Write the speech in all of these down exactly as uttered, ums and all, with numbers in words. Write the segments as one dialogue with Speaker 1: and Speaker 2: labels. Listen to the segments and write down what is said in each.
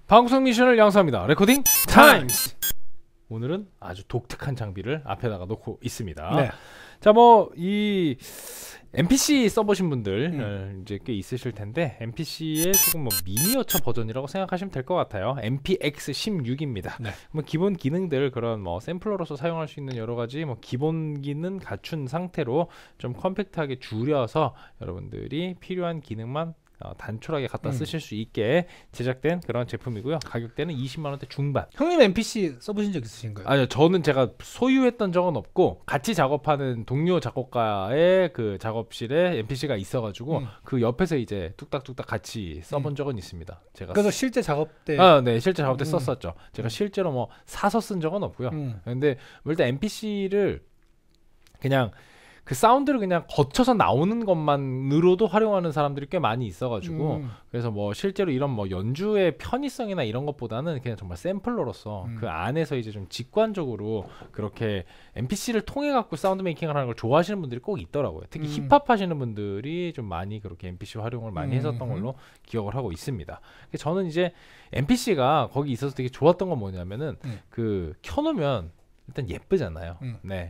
Speaker 1: 방구석 미션을 양수합니다. 레코딩 타임스. 오늘은 아주 독특한 장비를 앞에다가 놓고 있습니다.
Speaker 2: 네.
Speaker 1: 자, 뭐 이 엠피씨 써보신 분들
Speaker 2: 음.
Speaker 1: 이제 꽤 있으실 텐데 엠피씨의 조금 뭐 미니어처 버전이라고 생각하시면 될 것 같아요. 엠피엑스 십육입니다.
Speaker 2: 네.
Speaker 1: 뭐 기본 기능들 그런 뭐 샘플러로서 사용할 수 있는 여러 가지 뭐 기본 기능 갖춘 상태로 좀 컴팩트하게 줄여서 여러분들이 필요한 기능만 어, 단촐하게 갖다
Speaker 2: 음.
Speaker 1: 쓰실 수 있게 제작된 그런 제품이고요. 가격대는 이십만 원대 중반.
Speaker 2: 형님 엠피씨 써보신 적 있으신가요?
Speaker 1: 아니요, 저는 제가 소유했던 적은 없고 같이 작업하는 동료 작곡가의 그 작업실에 엠피씨가 있어가지고
Speaker 2: 음.
Speaker 1: 그 옆에서 이제 뚝딱뚝딱 같이 써본 적은 있습니다. 제가
Speaker 2: 그래서 실제 작업 때
Speaker 1: 아, 네, 실제 작업 때
Speaker 2: 음.
Speaker 1: 썼었죠. 제가 실제로 뭐 사서 쓴 적은 없고요.
Speaker 2: 음.
Speaker 1: 근데 뭐 일단 엠피씨를 그냥 그 사운드를 그냥 거쳐서 나오는 것만으로도 활용하는 사람들이 꽤 많이 있어가지고
Speaker 2: 음.
Speaker 1: 그래서 뭐 실제로 이런 뭐 연주의 편의성이나 이런 것보다는 그냥 정말 샘플러로서
Speaker 2: 음.
Speaker 1: 그 안에서 이제 좀 직관적으로 그렇게 엠피씨를 통해 갖고 사운드 메이킹을 하는 걸 좋아하시는 분들이 꼭 있더라고요. 특히
Speaker 2: 음.
Speaker 1: 힙합 하시는 분들이 좀 많이 그렇게 엠피씨 활용을 많이
Speaker 2: 음.
Speaker 1: 했었던 걸로 기억을 하고 있습니다. 저는 이제 엠피씨가 거기 있어서 되게 좋았던 건 뭐냐면은
Speaker 2: 음.
Speaker 1: 그 켜놓으면 일단 예쁘잖아요.
Speaker 2: 음.
Speaker 1: 네.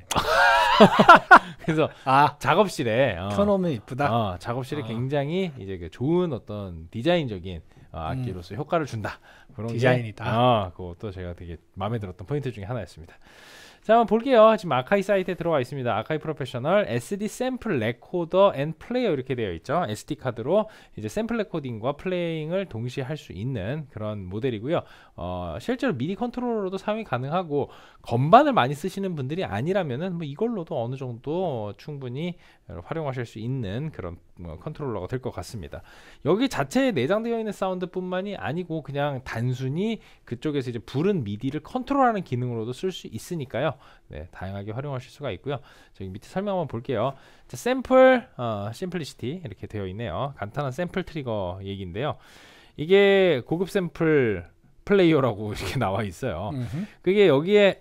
Speaker 1: 그래서
Speaker 2: 아
Speaker 1: 작업실에 어,
Speaker 2: 켜놓으면 이쁘다.
Speaker 1: 어, 작업실에
Speaker 2: 아.
Speaker 1: 굉장히 이제 그 좋은 어떤 디자인적인 어, 악기로서
Speaker 2: 음.
Speaker 1: 효과를 준다. 그런
Speaker 2: 디자인이다.
Speaker 1: 게, 어, 그것도 제가 되게 마음에 들었던 포인트 중에 하나였습니다. 자, 한번 볼게요. 지금 아카이 사이트에 들어와 있습니다. 아카이 프로페셔널 에스디 샘플 레코더 앤 플레이어 이렇게 되어 있죠. 에스디 카드로 이제 샘플 레코딩과 플레잉을 동시에 할 수 있는 그런 모델이고요. 어, 실제로 미디 컨트롤러로도 사용이 가능하고 건반을 많이 쓰시는 분들이 아니라면은 뭐 이걸로도 어느 정도 충분히 활용하실 수 있는 그런 뭐 컨트롤러가 될 것 같습니다. 여기 자체에 내장되어 있는 사운드뿐만이 아니고 그냥 단순히 그쪽에서 이제 부른 미디를 컨트롤하는 기능으로도 쓸 수 있으니까요. 네, 다양하게 활용하실 수가 있고요. 저기 밑에 설명 한번 볼게요. 자, 샘플, 어, 심플리시티 이렇게 되어 있네요. 간단한 샘플 트리거 얘기인데요. 이게 고급 샘플 플레이어라고 이렇게 나와 있어요.
Speaker 2: 음흠.
Speaker 1: 그게 여기에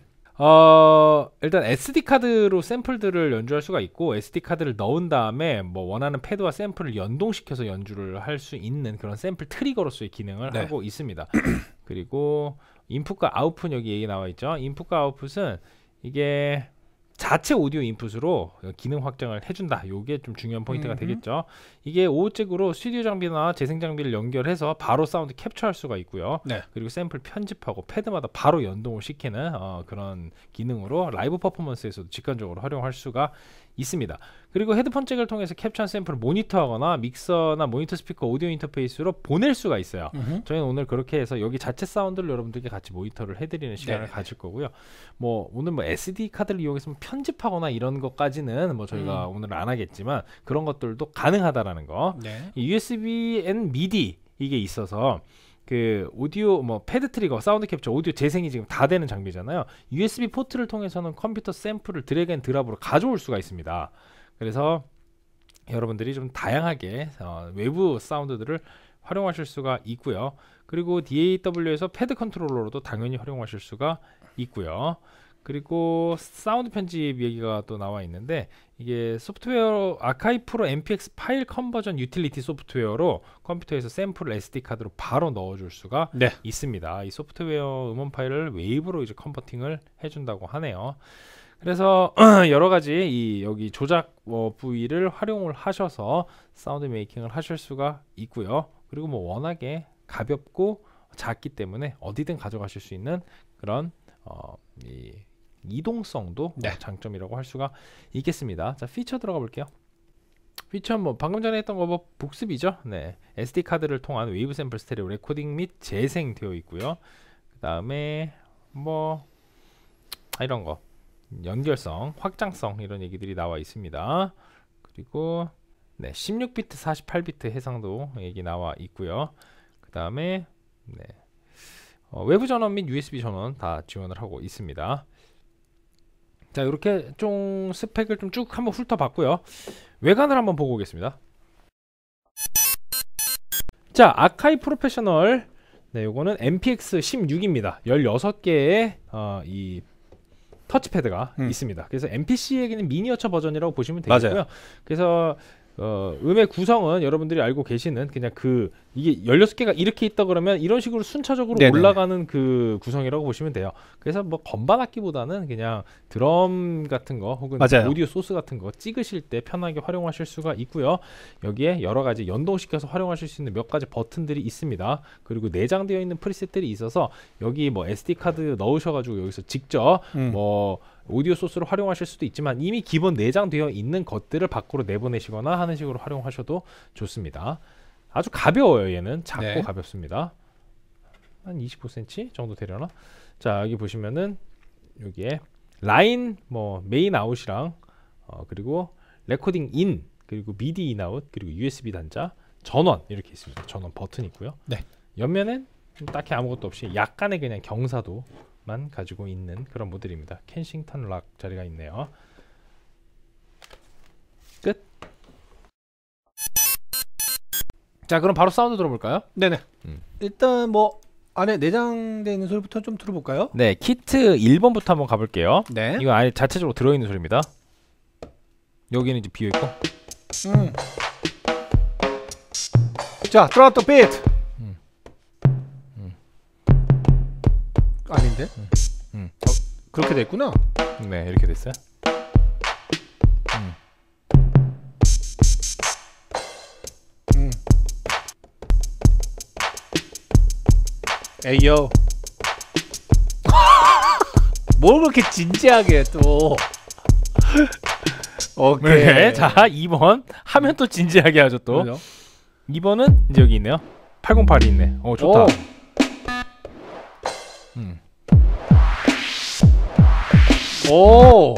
Speaker 1: 어, 일단 에스디 카드로 샘플들을 연주할 수가 있고 에스디 카드를 넣은 다음에 뭐 원하는 패드와 샘플을 연동시켜서 연주를 할 수 있는 그런 샘플 트리거로서의 기능을
Speaker 2: 네.
Speaker 1: 하고 있습니다. 그리고 인풋과 아웃풋 여기 얘기 나와 있죠. 인풋과 아웃풋은 이게 자체 오디오 인풋으로 기능 확장을 해준다. 이게 좀 중요한 포인트가
Speaker 2: 음흠.
Speaker 1: 되겠죠. 이게 오호잭으로 스튜디오 장비나 재생 장비를 연결해서 바로 사운드 캡처할 수가 있고요.
Speaker 2: 네.
Speaker 1: 그리고 샘플 편집하고 패드마다 바로 연동을 시키는 어, 그런 기능으로 라이브 퍼포먼스에서도 직관적으로 활용할 수가 있습니다. 그리고 헤드폰 잭을 통해서 캡처한 샘플을 모니터하거나 믹서나 모니터 스피커 오디오 인터페이스로 보낼 수가 있어요.
Speaker 2: 음흠.
Speaker 1: 저희는 오늘 그렇게 해서 여기 자체 사운드를 여러분들께 같이 모니터를 해드리는 시간을
Speaker 2: 네.
Speaker 1: 가질 거고요. 뭐 오늘 뭐 에스디 카드를 이용해서 편집하거나 이런 것까지는 뭐 저희가
Speaker 2: 음.
Speaker 1: 오늘은 안 하겠지만 그런 것들도 가능하다라는 거.
Speaker 2: 네.
Speaker 1: 이 유에스비 앤 미디 이게 있어서 그 오디오 뭐 패드 트리거, 사운드 캡처, 오디오 재생이 지금 다 되는 장비잖아요. 유에스비 포트를 통해서는 컴퓨터 샘플을 드래그 앤 드랍으로 가져올 수가 있습니다. 그래서 여러분들이 좀 다양하게 어, 외부 사운드들을 활용하실 수가 있고요. 그리고 디에이더블유에서 패드 컨트롤러로도 당연히 활용하실 수가 있고요. 그리고 사운드 편집 얘기가 또 나와 있는데 이게 소프트웨어 아카이 프로 엠피엑스 파일 컨버전 유틸리티 소프트웨어로 컴퓨터에서 샘플을 에스디 카드로 바로 넣어줄 수가
Speaker 2: 네.
Speaker 1: 있습니다. 이 소프트웨어 음원 파일을 웨이브로 이제 컨버팅을 해준다고 하네요. 그래서 여러 가지 이 여기 조작 어, 부위를 활용을 하셔서 사운드 메이킹을 하실 수가 있고요. 그리고 뭐 워낙에 가볍고 작기 때문에 어디든 가져가실 수 있는 그런 어, 이 이동성도
Speaker 2: 네.
Speaker 1: 장점이라고 할 수가 있겠습니다. 자, 피처 들어가 볼게요. 피처 뭐 방금 전에 했던 거 뭐 복습이죠. 네, 에스디 카드를 통한 웨이브 샘플 스테레오 레코딩 및 재생되어 있고요. 그 다음에 뭐 이런 거 연결성, 확장성 이런 얘기들이 나와 있습니다. 그리고 네, 십육 비트, 사십팔 비트 해상도 얘기 나와 있고요. 그 다음에 네, 어, 외부 전원 및 유에스비 전원 다 지원을 하고 있습니다. 자, 이렇게 좀 스펙을 좀 쭉 한번 훑어봤고요. 외관을 한번 보고 오겠습니다. 자, 아카이 프로페셔널 네, 요거는 엠피엑스 십육입니다. 열여섯 개의 어, 이 터치패드가
Speaker 2: 음.
Speaker 1: 있습니다. 그래서 엠피씨에게는 미니어처 버전이라고 보시면 되겠고요.
Speaker 2: 맞아요.
Speaker 1: 그래서 어, 음의 구성은 여러분들이 알고 계시는 그냥 그 이게 열여섯 개가 이렇게 있다 그러면 이런 식으로 순차적으로
Speaker 2: 네네네.
Speaker 1: 올라가는 그 구성이라고 보시면 돼요. 그래서 뭐 건반 악기보다는 그냥 드럼 같은 거 혹은
Speaker 2: 맞아요.
Speaker 1: 오디오 소스 같은 거 찍으실 때 편하게 활용하실 수가 있고요. 여기에 여러 가지 연동시켜서 활용하실 수 있는 몇 가지 버튼들이 있습니다. 그리고 내장되어 있는 프리셋들이 있어서 여기 뭐 에스디 카드 넣으셔가지고 여기서 직접
Speaker 2: 음.
Speaker 1: 뭐 오디오 소스를 활용하실 수도 있지만 이미 기본 내장되어 있는 것들을 밖으로 내보내시거나 하는 식으로 활용하셔도 좋습니다. 아주 가벼워요. 얘는 작고
Speaker 2: 네.
Speaker 1: 가볍습니다. 한 이십오 센티미터 정도 되려나? 자, 여기 보시면은 여기에 라인 뭐 메인 아웃이랑 어, 그리고 레코딩 인 그리고 미디 인 아웃 그리고 유에스비 단자 전원 이렇게 있습니다. 전원 버튼 있고요.
Speaker 2: 네.
Speaker 1: 옆면엔 딱히 아무것도 없이 약간의 그냥 경사도만 가지고 있는 그런 모델입니다. 켄싱턴 락 자리가 있네요. 끝. 자, 그럼 바로 사운드 들어볼까요?
Speaker 2: 네네.
Speaker 1: 음.
Speaker 2: 일단 뭐 안에 내장되어 있는 소리부터 좀 들어볼까요?
Speaker 1: 네, 키트 일 번부터 한번 가볼게요.
Speaker 2: 네.
Speaker 1: 이거 안에 자체적으로 들어있는 소리입니다. 여기는 이제 비어있고.
Speaker 2: 음. 자, 들어왔다 비트.
Speaker 1: 음. 음.
Speaker 2: 아닌데?
Speaker 1: 음. 음.
Speaker 2: 어, 그렇게 됐구나.
Speaker 1: 네, 이렇게 됐어요. 음.
Speaker 2: 음. 에이요. 뭘 그렇게 진지하게 또. 오케이.
Speaker 1: 네, 자 이 번 하면 또 진지하게 하죠 또.
Speaker 2: 그러죠?
Speaker 1: 이 번은 이제 여기 있네요. 팔공팔이 있네. 어, 좋다.
Speaker 2: 오.
Speaker 1: 음.
Speaker 2: 오.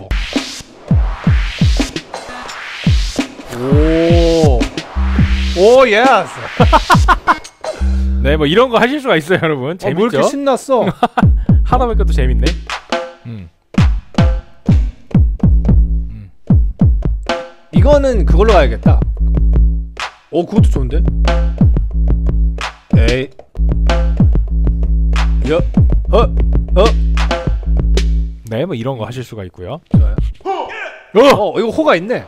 Speaker 2: 오. 오, 예스.
Speaker 1: 네, 뭐 이런 거 하실 수가 있어요, 여러분.
Speaker 2: 어, 뭐
Speaker 1: 재밌죠?
Speaker 2: 이렇게 신났어?
Speaker 1: 하다 보니까 또 재밌네. 음.
Speaker 2: 이거는 그걸로 가야겠다. 오, 그것도 좋은데? 에이. 여. 어. 어.
Speaker 1: 네, 뭐 이런 거 하실 수가 있고요.
Speaker 2: 좋아요.
Speaker 1: 어!
Speaker 2: 어, 이거 호가 있네.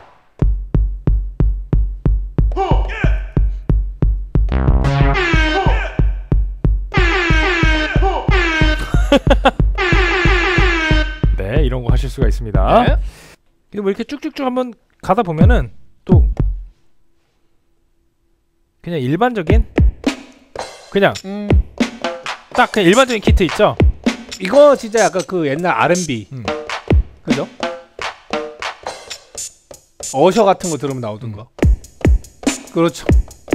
Speaker 1: 네, 이런 거 하실 수가 있습니다.
Speaker 2: 네.
Speaker 1: 그리고 뭐 이렇게 쭉쭉쭉 한번 가다 보면은 또 그냥 일반적인 그냥
Speaker 2: 음.
Speaker 1: 딱 그냥 일반적인 키트 있죠?
Speaker 2: 이거 진짜 약간 그 옛날 알앤비.
Speaker 1: 음.
Speaker 2: 그죠? 어셔 같은 거 들으면 나오던
Speaker 1: 음.
Speaker 2: 거. 그렇죠.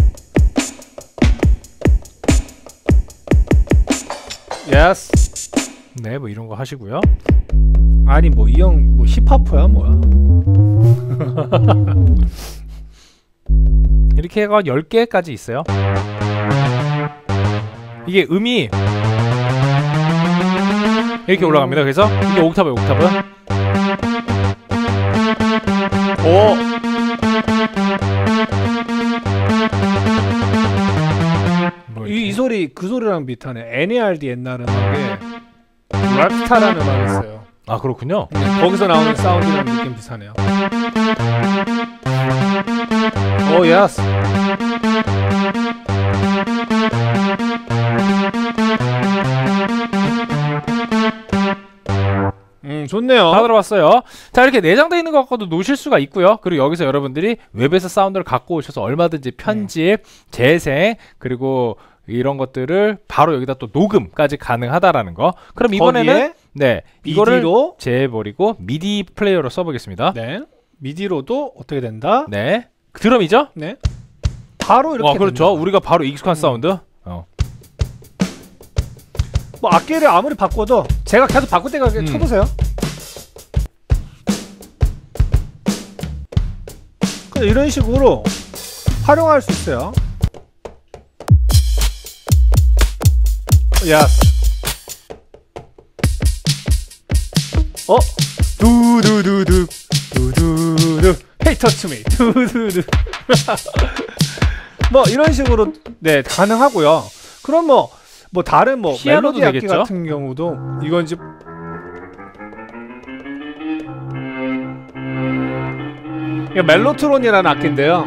Speaker 2: 예스.
Speaker 1: 네, 뭐 이런 거 하시고요.
Speaker 2: 아니 뭐 이 형 뭐 힙합퍼야 뭐야?
Speaker 1: 이렇게 해가 열 개까지 있어요. 이게 음이 이렇게 올라갑니다. 그래서 이게 옥타브예요, 옥타브.
Speaker 2: 오.
Speaker 1: 뭐
Speaker 2: 이,
Speaker 1: 이렇게.
Speaker 2: 이 소리 그 소리랑 비슷하네. 엔이알디 옛날 음악에 랩스타라는 음악이 있어요.
Speaker 1: 아, 그렇군요.
Speaker 2: 거기서 나오는 사운드랑 느낌 비슷하네요. 오 예스. 음 좋네요.
Speaker 1: 다 들어왔어요. 자, 이렇게 내장되어 있는 것 갖고도 놓으실 수가 있고요. 그리고 여기서 여러분들이 웹에서 사운드를 갖고 오셔서 얼마든지 편집, 재생, 그리고 이런 것들을 바로 여기다 또 녹음까지 가능하다라는 거. 그럼 이번에는
Speaker 2: 거기에
Speaker 1: 네, 이거를
Speaker 2: 미디로
Speaker 1: 제해버리고 미디 플레이어로 써보겠습니다.
Speaker 2: 네 미디로도 어떻게 된다?
Speaker 1: 네, 드럼이죠?
Speaker 2: 네 바로 이렇게
Speaker 1: 어, 그렇죠.
Speaker 2: 된다.
Speaker 1: 우리가 바로 익숙한 사운드. 어.
Speaker 2: 뭐 악기를 아무리 바꿔도 제가 계속 바꿀 때가
Speaker 1: 음.
Speaker 2: 쳐보세요. 그냥 이런 식으로 활용할 수 있어요. 야. 어? 두두두두 두두두 Hey touch me 두두두 뭐 이런 식으로 네 가능하고요. 그럼 뭐 뭐 다른 뭐
Speaker 1: 피아노도
Speaker 2: 멜로디 악기
Speaker 1: 되겠죠?
Speaker 2: 같은 경우도 이건 이제 이게 멜로트론이라는 악기인데요.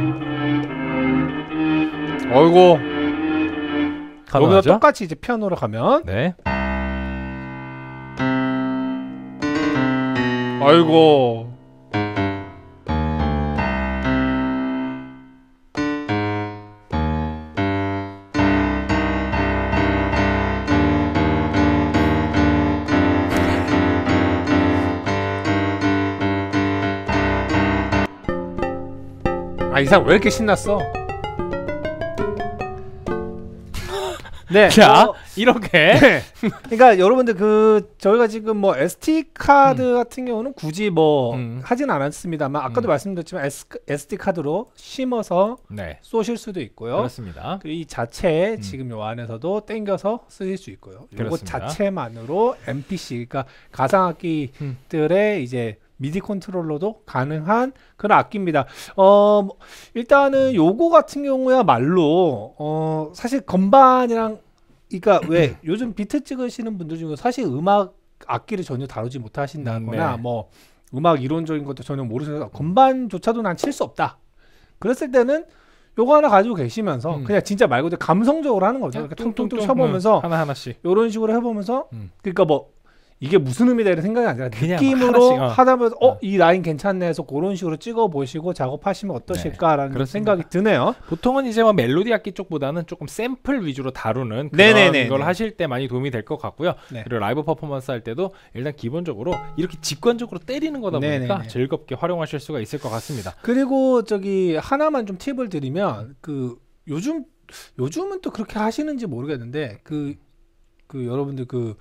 Speaker 2: 어이구. 여기서
Speaker 1: 가능하죠?
Speaker 2: 똑같이 이제 피아노로 가면
Speaker 1: 네.
Speaker 2: 아이고. 아, 이 사람 왜 이렇게 신났어? 네.
Speaker 1: 자,
Speaker 2: 어,
Speaker 1: 이렇게
Speaker 2: 네. 그러니까 여러분들 그 저희가 지금 뭐 에스디 카드
Speaker 1: 음.
Speaker 2: 같은 경우는 굳이 뭐
Speaker 1: 음.
Speaker 2: 하진 않았습니다만 아까도
Speaker 1: 음.
Speaker 2: 말씀드렸지만 에스디 카드로 심어서
Speaker 1: 네.
Speaker 2: 쏘실 수도 있고요.
Speaker 1: 그렇습니다.
Speaker 2: 그리고 이 자체
Speaker 1: 음.
Speaker 2: 지금 요 안에서도 땡겨서 쓰실 수 있고요. 이거
Speaker 1: 그렇습니다.
Speaker 2: 자체만으로 엠피씨 그러니까 가상악기들의
Speaker 1: 음.
Speaker 2: 이제 미디 컨트롤러도 가능한 그런 악기입니다. 어 뭐, 일단은 요거 같은 경우야말로 어 사실 건반이랑 그러니까 왜 요즘 비트 찍으시는 분들 중에 사실 음악 악기를 전혀 다루지 못하신다거나
Speaker 1: 네.
Speaker 2: 뭐 음악 이론적인 것도 전혀 모르셔서 건반조차도 난 칠 수 없다. 그랬을 때는 요거 하나 가지고 계시면서
Speaker 1: 음.
Speaker 2: 그냥 진짜 말 그대로 감성적으로 하는 거죠. 이렇게 퉁퉁퉁 쳐보면서
Speaker 1: 하나 하나씩.
Speaker 2: 요런 식으로 해보면서
Speaker 1: 음.
Speaker 2: 그러니까 뭐 이게 무슨 의미다 이런 생각이 아니라
Speaker 1: 그냥
Speaker 2: 느낌으로
Speaker 1: 하나씩, 어.
Speaker 2: 하다 보면 어
Speaker 1: 어.
Speaker 2: 이 라인 괜찮네 해서 그런 식으로 찍어 보시고 작업하시면 어떠실까라는
Speaker 1: 그렇습니다.
Speaker 2: 생각이 드네요.
Speaker 1: 보통은 이제 뭐 멜로디 악기 쪽보다는 조금 샘플 위주로 다루는 그런
Speaker 2: 네네네네.
Speaker 1: 걸 하실 때 많이 도움이 될 것 같고요.
Speaker 2: 네.
Speaker 1: 그리고 라이브 퍼포먼스 할 때도 일단 기본적으로 이렇게 직관적으로 때리는 거다 보니까
Speaker 2: 네네네.
Speaker 1: 즐겁게 활용하실 수가 있을 것 같습니다.
Speaker 2: 그리고 저기 하나만 좀 팁을 드리면 그 요즘 요즘은 또 그렇게 하시는지 모르겠는데 그 그 여러분들 그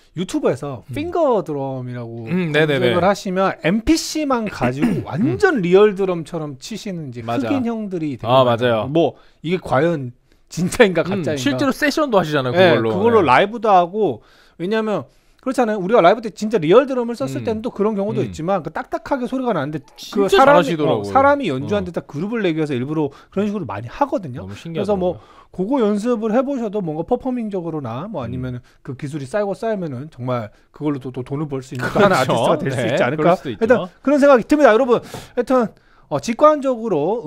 Speaker 2: 유튜브에서
Speaker 1: 음.
Speaker 2: 핑거 드럼이라고
Speaker 1: 음, 네네네.
Speaker 2: 검색을 하시면 엠피씨만 가지고 완전 리얼 드럼처럼 치시는 이제
Speaker 1: 맞아.
Speaker 2: 흑인 형들이 되게
Speaker 1: 아,
Speaker 2: 많아요.
Speaker 1: 맞아요.
Speaker 2: 뭐 이게 과연 진짜인가
Speaker 1: 음,
Speaker 2: 가짜인가?
Speaker 1: 실제로 세션도 하시잖아요.
Speaker 2: 네,
Speaker 1: 그걸로.
Speaker 2: 그걸로
Speaker 1: 네.
Speaker 2: 라이브도 하고 왜냐하면 그렇잖아요. 우리가 라이브 때 진짜 리얼 드럼을 썼을
Speaker 1: 음.
Speaker 2: 때는 또 그런 경우도
Speaker 1: 음.
Speaker 2: 있지만 그 딱딱하게 소리가 나는데 그
Speaker 1: 진짜
Speaker 2: 사람이
Speaker 1: 잘하시더라고요.
Speaker 2: 어, 사람이 연주하는
Speaker 1: 어.
Speaker 2: 데다 그룹을 내기 위해서 일부러 그런 식으로 많이 하거든요.
Speaker 1: 너무 신기하더라고요.
Speaker 2: 그래서 뭐 그거 연습을 해보셔도 뭔가 퍼포밍적으로나 뭐 아니면
Speaker 1: 음.
Speaker 2: 그 기술이 쌓이고 쌓이면은 정말 그걸로 또, 또 돈을 벌 수 있는 또 하나
Speaker 1: 그렇죠.
Speaker 2: 아티스트가 될 수
Speaker 1: 네,
Speaker 2: 있지 않을까.
Speaker 1: 그럴 수도 있죠.
Speaker 2: 일단 그런 생각이 듭니다, 여러분. 하여튼 어, 직관적으로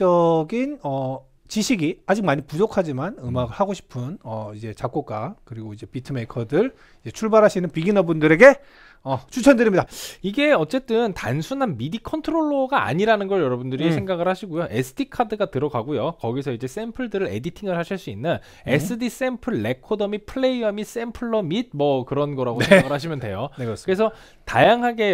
Speaker 2: 음악적인 어, 지식이 아직 많이 부족하지만 음악을 하고 싶은 어, 이제 작곡가 그리고 이제 비트메이커들 이제 출발하시는 비기너 분들에게 어, 추천드립니다.
Speaker 1: 이게 어쨌든 단순한 미디 컨트롤러가 아니라는 걸 여러분들이
Speaker 2: 음.
Speaker 1: 생각을 하시고요. 에스디 카드가 들어가고요. 거기서 이제 샘플들을 에디팅을 하실 수 있는
Speaker 2: 음.
Speaker 1: 에스디 샘플 레코더 및 플레이어 및 샘플러 및 뭐 그런 거라고
Speaker 2: 네.
Speaker 1: 생각을 하시면 돼요.
Speaker 2: 네, 그렇습니다.
Speaker 1: 그래서 다양하게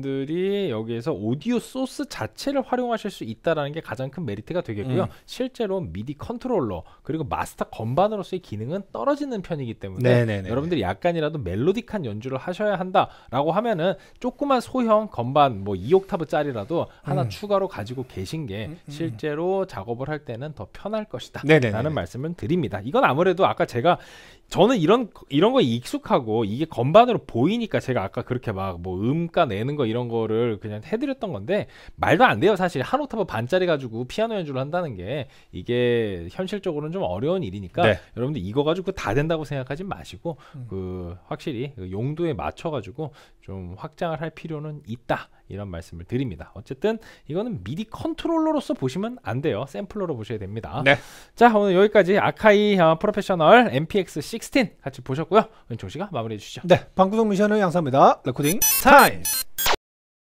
Speaker 1: 여러분들이 여기에서 오디오 소스 자체를 활용하실 수 있다는 게 가장 큰 메리트가 되겠고요.
Speaker 2: 음.
Speaker 1: 실제로 미디 컨트롤러 그리고 마스터 건반으로서의 기능은 떨어지는 편이기 때문에
Speaker 2: 네네네.
Speaker 1: 여러분들이 약간이라도 멜로딕한 연주를 하셔야 한다라고 하면은 조그만 소형 건반 뭐 이 옥타브짜리라도 하나
Speaker 2: 음.
Speaker 1: 추가로 가지고 계신 게
Speaker 2: 음, 음.
Speaker 1: 실제로 작업을 할 때는 더 편할 것이다
Speaker 2: 네네네.
Speaker 1: 라는 말씀을 드립니다. 이건 아무래도 아까 제가 저는 이런 이런 거에 익숙하고 이게 건반으로 보이니까 제가 아까 그렇게 막 뭐 음가 내는 거 이런 거를 그냥 해드렸던 건데 말도 안 돼요. 사실 한 옥타브 반짜리 가지고 피아노 연주를 한다는 게 이게 현실적으로는 좀 어려운 일이니까
Speaker 2: 네.
Speaker 1: 여러분들 이거 가지고 다 된다고 생각하지 마시고
Speaker 2: 음.
Speaker 1: 그 확실히 그 용도에 맞춰 가지고 좀 확장을 할 필요는 있다 이런 말씀을 드립니다. 어쨌든 이거는 미디 컨트롤러로서 보시면 안 돼요. 샘플러로 보셔야 됩니다.
Speaker 2: 네.
Speaker 1: 자, 오늘 여기까지 아카이 어, 프로페셔널 엠피엑스 십육 같이 보셨고요. 은총 씨가 마무리해 주시죠.
Speaker 2: 네, 방구석 미션의 양사입니다. 레코딩 타임.